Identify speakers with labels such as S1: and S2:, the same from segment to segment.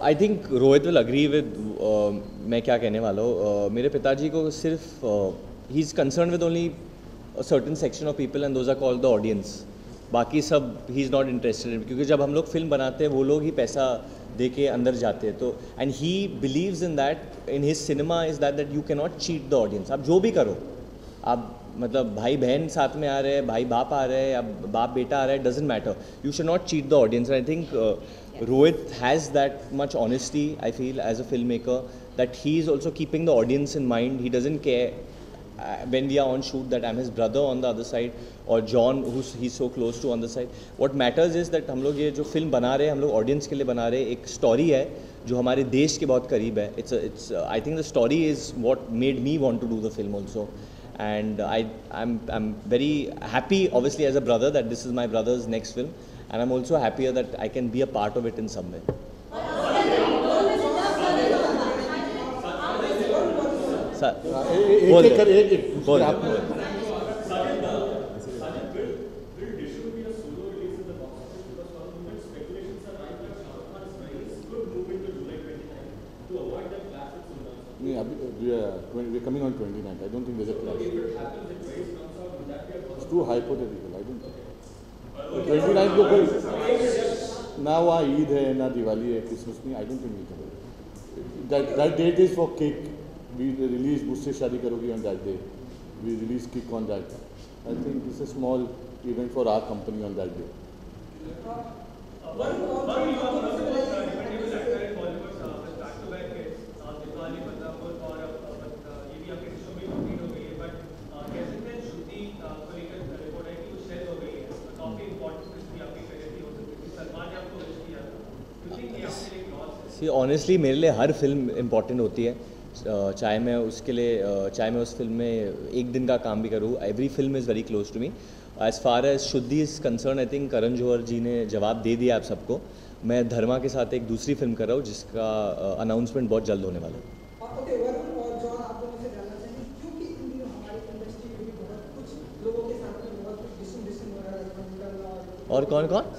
S1: I think Rohit will agree with मैं क्या कहने वाला हूँ. मेरे पिताजी को सिर्फ ही is concerned with only a certain section of people and those are called the audience. बाकी सब ही इज़ नॉट इंटरेस्टेड इन, क्योंकि जब हम लोग फिल्म बनाते हैं वो लोग ही पैसा दे के अंदर जाते हैं. तो and he believes in that in his cinema is that you can not cheat the audience. आप जो भी करो, आप मतलब भाई बहन साथ में आ रहे हैं, भाई बाप आ रहे हैं या बाप बेटा आ रहा है, doesn't matter. You should not cheat the audience. I think Rohit has that much honesty, I feel, as a filmmaker, that he is also keeping the audience in mind. He doesn't care when we are on shoot that I'm his brother on the other side or John he's so close to on the side. What matters is that हम लोग ये जो film बना रहे हैं, हम लोग audience के लिए बना रहे हैं. एक स्टोरी है जो हमारे देश के बहुत करीब है. It's I think the story is what made me want to do the film also. And I'm very happy, obviously, as a brother, that this is my brother's next film. And I'm also happier that I can be a part of it in some way.
S2: We're coming on 29th. I don't think there's a clash. It's too hypothetical. I don't think. 29 को कोई ना वहाँ ईद है ना दिवाली है, Christmas नहीं. I don't think that date is for cake. We release मुझसे शादी करोगी on that day. We release Kick on that. I think it's a small event for our company on that day.
S1: Honestly मेरे लिए हर film important होती है, चाहे मैं उसके लिए चाहे मैं उस फिल्म में एक दिन का काम भी करूँ. Every film is very close to me. As far as Shuddhi is concerned, I think Karan Johar ji ने जवाब दे दिया आप सबको. मैं धर्मा के साथ एक दूसरी फिल्म कर रहा हूँ जिसका अनाउंसमेंट बहुत जल्द होने वाला है. और कौन कौन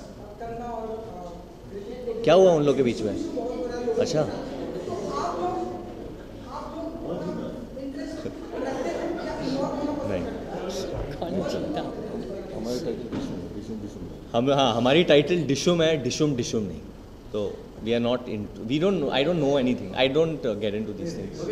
S1: क्या हुआ उन लोग के बीच में? अच्छा, नहीं हम हाँ हमारी टाइटल डिशुम है, डिशुम डिशुम नहीं. तो we are not in, we don't, I don't know anything. I don't get into this things.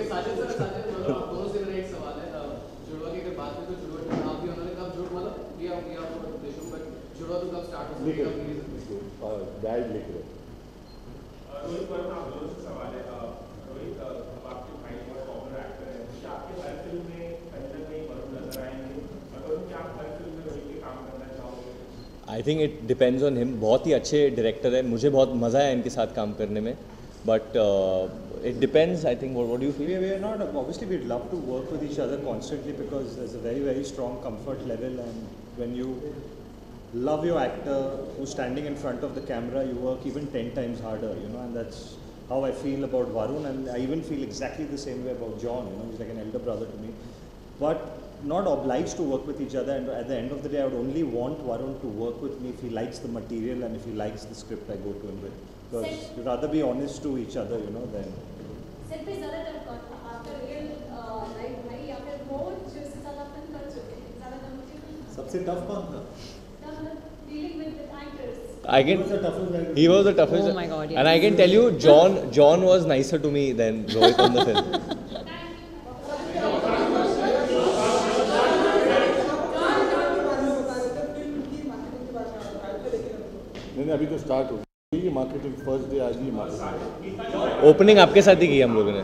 S2: Dad लिख रहे.
S3: रोहित वर्मा आप दोनों से सवाल है. रोहित, अब आपके भाई बहुत पॉपुलर एक्टर हैं, क्या आपके हर फिल्म में कहीं ना कहीं वरुण नजर आएंगे? अगर क्या आप हर फिल्म में रोहित के काम करना चाहोगे?
S1: I think it depends on him. बहुत ही अच्छे डायरेक्टर है, मुझे बहुत मज़ा है इनके साथ काम करने में. But it depends. I think what do you feel?
S4: We are not, obviously we'd love to work with each other constantly because there's a very strong comfort level, and when you love your actor who's standing in front of the camera, you work even 10 times harder, you know. And that's how I feel about Varun, and I even feel exactly the same way about John. You know, he's like an elder brother to me, but not obliged to work with each other. And at the end of the day, I would only want Varun to work with me if he likes the material and if he likes the script I go to him with, because you'd rather be honest to each other, you know, than
S5: set पे ज़्यादा tough आपका real life भाई या फिर वो जो से ज़्यादा अपन कर चुके हैं, ज़्यादा कम.
S4: सबसे टफ कौन था?
S5: Dealing with the actors.
S1: I can. He was the toughest.
S6: Oh my God, yes.
S1: And I can tell you, John was nicer to me than Rohit on the film.
S2: नहीं अभी तो स्टार्ट हो गई marketing. First day आज ही marketing.
S1: Opening आपके साथ ही की हम लोगों ने.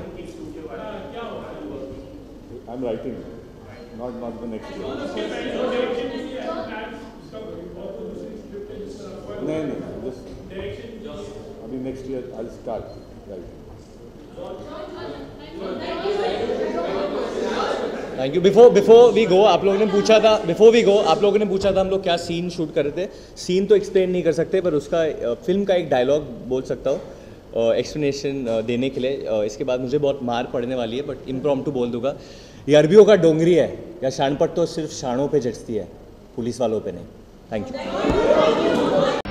S2: I am writing, not the next day. नहीं जस्ट अभी next year I start writing.
S1: Thank you. Before we go आप लोगों ने पूछा था, आप लोगों ने पूछा था हम लोग क्या सीन शूट कर रहे थे. सीन तो एक्सप्लेन नहीं कर सकते, पर उसका फिल्म का एक डायलॉग बोल सकता हूँ एक्सप्लेनेशन देने के लिए. इसके बाद मुझे बहुत मार पड़ने वाली है, बट इम्प्रॉम्प्टू बोल दूंगा. ये अरबियों का डोंगरी है या शानपट तो सिर्फ शानों पे जचती है, पुलिस वालों पे नहीं. Thank you.